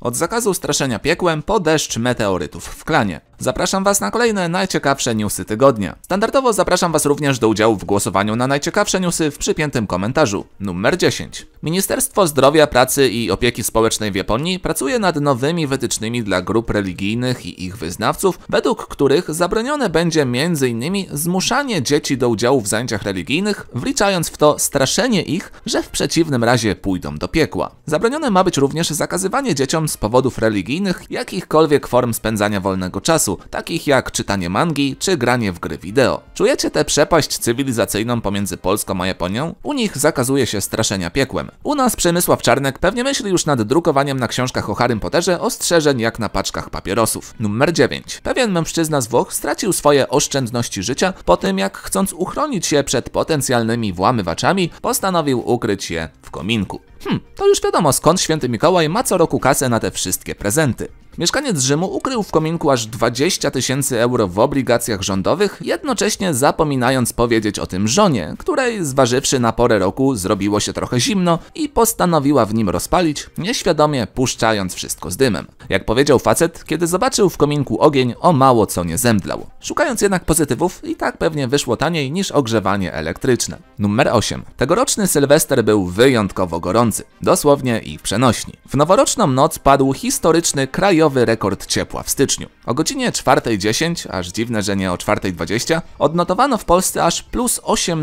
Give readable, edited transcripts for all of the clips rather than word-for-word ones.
Od zakazu straszenia piekłem po deszcz meteorytów w klanie. Zapraszam Was na kolejne najciekawsze newsy tygodnia. Standardowo zapraszam Was również do udziału w głosowaniu na najciekawsze newsy w przypiętym komentarzu. Numer 10. Ministerstwo Zdrowia, Pracy i Opieki Społecznej w Japonii pracuje nad nowymi wytycznymi dla grup religijnych i ich wyznawców, według których zabronione będzie m.in. zmuszanie dzieci do udziału w zajęciach religijnych, wliczając w to straszenie ich, że w przeciwnym razie pójdą do piekła. Zabronione ma być również zakazywanie dzieciom z powodów religijnych jakichkolwiek form spędzania wolnego czasu, takich jak czytanie mangi czy granie w gry wideo. Czujecie tę przepaść cywilizacyjną pomiędzy Polską a Japonią? U nich zakazuje się straszenia piekłem. U nas Przemysław Czarnek pewnie myśli już nad drukowaniem na książkach o Harrym Potterze ostrzeżeń jak na paczkach papierosów. Numer 9. Pewien mężczyzna z Włoch stracił swoje oszczędności życia po tym, jak chcąc uchronić się przed potencjalnymi włamywaczami, postanowił ukryć je w kominku. To już wiadomo, skąd święty Mikołaj ma co roku kasę na te wszystkie prezenty. Mieszkaniec Rzymu ukrył w kominku aż 20 000 euro w obligacjach rządowych, jednocześnie zapominając powiedzieć o tym żonie, której zważywszy na porę roku zrobiło się trochę zimno i postanowiła w nim rozpalić, nieświadomie puszczając wszystko z dymem. Jak powiedział facet, kiedy zobaczył w kominku ogień, o mało co nie zemdlał. Szukając jednak pozytywów, i tak pewnie wyszło taniej niż ogrzewanie elektryczne. Numer 8. Tegoroczny Sylwester był wyjątkowo gorący. Dosłownie i w przenośni. W noworoczną noc padł historyczny krajowy rekord ciepła w styczniu. O godzinie 4:10, aż dziwne, że nie o 4:20, odnotowano w Polsce aż plus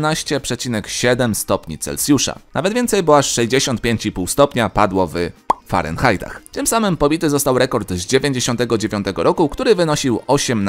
18,7 stopni Celsjusza. Nawet więcej, bo aż 65,5 stopnia padło w Fahrenheitach. Tym samym pobity został rekord z 1999 roku, który wynosił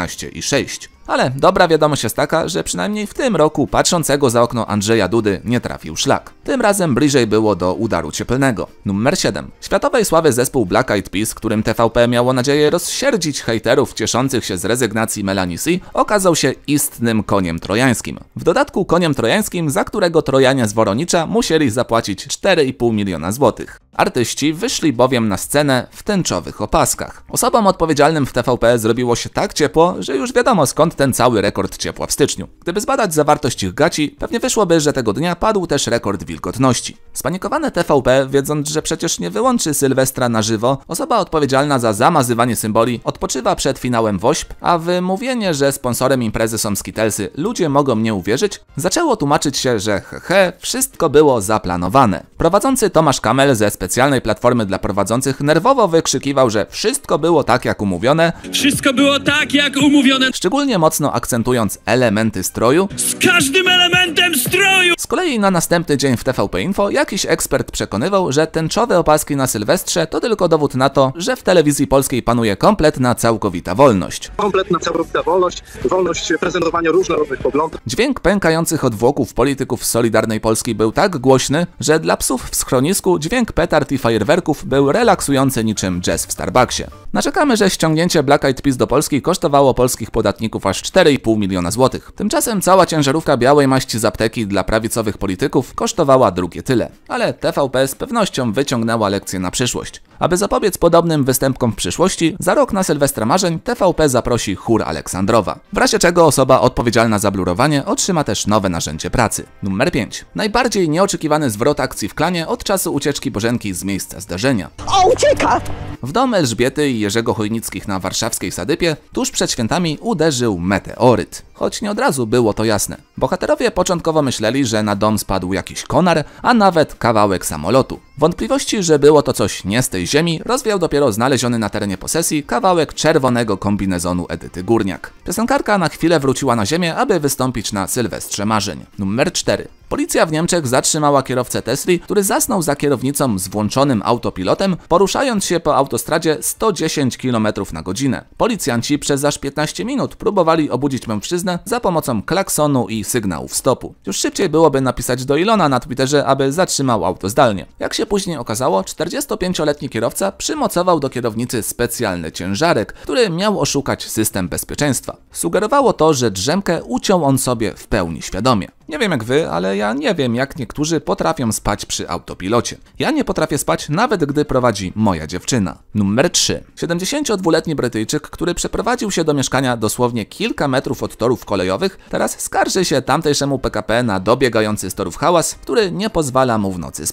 18,6. Ale dobra wiadomość jest taka, że przynajmniej w tym roku patrzącego za okno Andrzeja Dudy nie trafił szlak. Tym razem bliżej było do udaru cieplnego. Numer 7. Światowej sławy zespół Black Eyed Peas, którym TVP miało nadzieję rozsierdzić hejterów cieszących się z rezygnacji Melanie C, okazał się istnym koniem trojańskim. W dodatku koniem trojańskim, za którego Trojanie z Woronicza musieli zapłacić 4,5 miliona złotych. Artyści wyszli bowiem na scenę w tęczowych opaskach. Osobom odpowiedzialnym w TVP zrobiło się tak ciepło, że już wiadomo skąd ten cały rekord ciepła w styczniu. Gdyby zbadać zawartość ich gaci, pewnie wyszłoby, że tego dnia padł też rekord wilgotności. Spanikowane TVP, wiedząc, że przecież nie wyłączy Sylwestra na żywo, osoba odpowiedzialna za zamazywanie symboli odpoczywa przed finałem WOŚP, a w mówienie, że sponsorem imprezy są Skittlesy, ludzie mogą nie uwierzyć, zaczęło tłumaczyć się, że wszystko było zaplanowane. Prowadzący Tomasz Kamel ze specjalnej platformy dla prowadzących nerwowo wykrzykiwał, że wszystko było tak jak umówione. Wszystko było tak jak umówione. Szczególnie mocno akcentując elementy stroju. Z każdym elementem stroju! Z kolei na następny dzień w TVP Info jakiś ekspert przekonywał, że tęczowe opaski na Sylwestrze to tylko dowód na to, że w telewizji polskiej panuje kompletna, całkowita wolność. Kompletna, całkowita wolność prezentowania różnorodnych poglądów. Dźwięk pękających odwłoków polityków z Solidarnej Polski był tak głośny, że dla psów w schronisku dźwięk petard i fajerwerków był relaksujący niczym jazz w Starbucksie. Narzekamy, że ściągnięcie Black Eyed Peas do Polski kosztowało polskich podatników aż 4,5 miliona złotych. Tymczasem cała ciężarówka białej maści z apteki dla prawicowych polityków kosztowała drugie tyle. Ale TVP z pewnością wyciągnęła lekcję na przyszłość. Aby zapobiec podobnym występkom w przyszłości, za rok na Sylwestra Marzeń TVP zaprosi chór Aleksandrowa. W razie czego osoba odpowiedzialna za blurowanie otrzyma też nowe narzędzie pracy. Numer 5. Najbardziej nieoczekiwany zwrot akcji w klanie od czasu ucieczki Bożenki z miejsca zdarzenia. O, ucieka! W dom Elżbiety i Jerzego Chojnickich na warszawskiej Sadypie tuż przed świętami uderzył meteoryt. Choć nie od razu było to jasne. Bohaterowie początkowo myśleli, że na dom spadł jakiś konar, a nawet kawałek samolotu. Wątpliwości, że było to coś nie z tej ziemi, rozwiał dopiero znaleziony na terenie posesji kawałek czerwonego kombinezonu Edyty Górniak. Piosenkarka na chwilę wróciła na ziemię, aby wystąpić na Sylwestrze Marzeń. Numer 4. Policja w Niemczech zatrzymała kierowcę Tesli, który zasnął za kierownicą z włączonym autopilotem, poruszając się po autostradzie 110 km na godzinę. Policjanci przez aż 15 minut próbowali obudzić mężczyznę za pomocą klaksonu i sygnałów stopu. Już szybciej byłoby napisać do Ilona na Twitterze, aby zatrzymał auto zdalnie. Jak się później okazało, 45-letni kierowca przymocował do kierownicy specjalny ciężarek, który miał oszukać system bezpieczeństwa. Sugerowało to, że drzemkę uciął on sobie w pełni świadomie. Nie wiem jak wy, ale ja nie wiem jak niektórzy potrafią spać przy autopilocie. Ja nie potrafię spać nawet gdy prowadzi moja dziewczyna. Numer 3. 72-letni Brytyjczyk, który przeprowadził się do mieszkania dosłownie kilka metrów od torów kolejowych, teraz skarży się tamtejszemu PKP na dobiegający z torów hałas, który nie pozwala mu w nocy spać.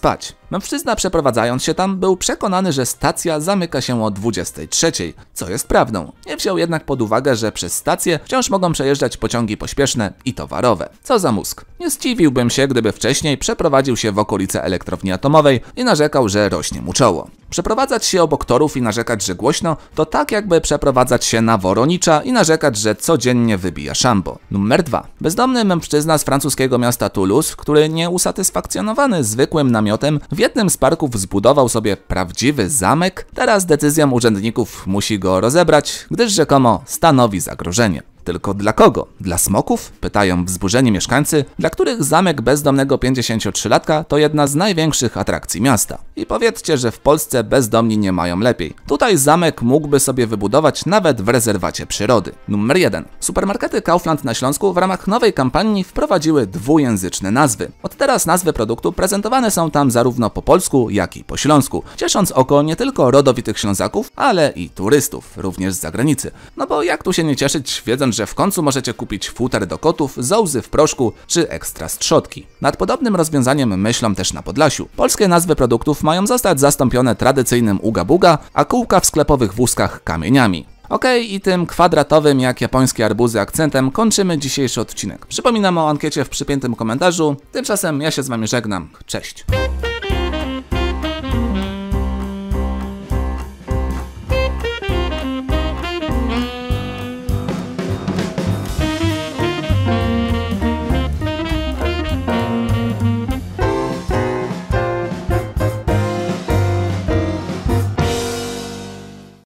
Mężczyzna, przeprowadzając się tam, był przekonany, że stacja zamyka się o 23, co jest prawdą. Nie wziął jednak pod uwagę, że przez stację wciąż mogą przejeżdżać pociągi pośpieszne i towarowe. Co za mózg. Nie zdziwiłbym się, gdyby wcześniej przeprowadził się w okolice elektrowni atomowej i narzekał, że rośnie mu czoło. Przeprowadzać się obok torów i narzekać, że głośno, to tak jakby przeprowadzać się na Woronicza i narzekać, że codziennie wybija szambo. Numer 2. Bezdomny mężczyzna z francuskiego miasta Toulouse, który nieusatysfakcjonowany zwykłym namiotem w jednym z parków zbudował sobie prawdziwy zamek, teraz decyzją urzędników musi go rozebrać, gdyż rzekomo stanowi zagrożenie. Tylko dla kogo? Dla smoków? Pytają wzburzeni mieszkańcy, dla których zamek bezdomnego 53-latka to jedna z największych atrakcji miasta. I powiedzcie, że w Polsce bezdomni nie mają lepiej. Tutaj zamek mógłby sobie wybudować nawet w rezerwacie przyrody. Numer 1. Supermarkety Kaufland na Śląsku w ramach nowej kampanii wprowadziły dwujęzyczne nazwy. Od teraz nazwy produktu prezentowane są tam zarówno po polsku, jak i po śląsku, ciesząc oko nie tylko rodowitych Ślązaków, ale i turystów, również z zagranicy. No bo jak tu się nie cieszyć, wiedząc, że w końcu możecie kupić futer do kotów, zołzy w proszku czy ekstra strzotki. Nad podobnym rozwiązaniem myślą też na Podlasiu. Polskie nazwy produktów mają zostać zastąpione tradycyjnym uga buga, a kółka w sklepowych wózkach kamieniami. Okej, i tym kwadratowym jak japońskie arbuzy akcentem kończymy dzisiejszy odcinek. Przypominam o ankiecie w przypiętym komentarzu. Tymczasem ja się z wami żegnam. Cześć!